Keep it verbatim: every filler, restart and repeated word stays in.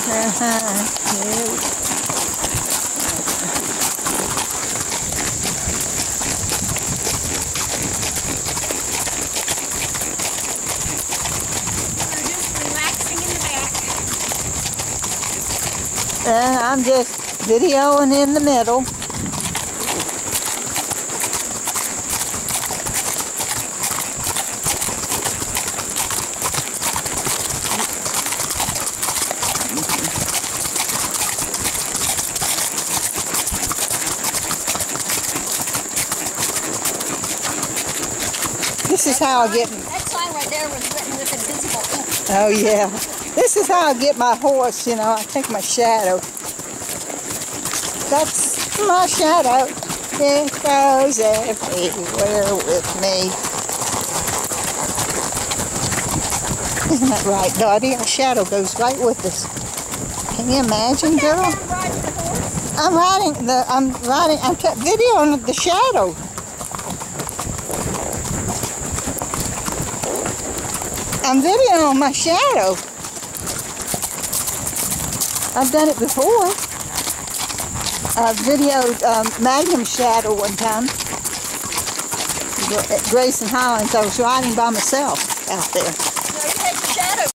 Uh-huh. Yeah. And I'm just videoing in the middle. This is how I get... That sign right there was written with invisible ink. Oh, yeah. This is how I get my horse, you know. I take my shadow. That's my shadow. It goes everywhere with me. Isn't that right, Dottie? Our shadow goes right with us. Can you imagine, girl? I'm riding the. I'm riding. I'm videoing the shadow. I'm videoing my shadow. I've done it before. I videoed um, Magnum's shadow one time at Grayson Highlands. I was riding by myself out there.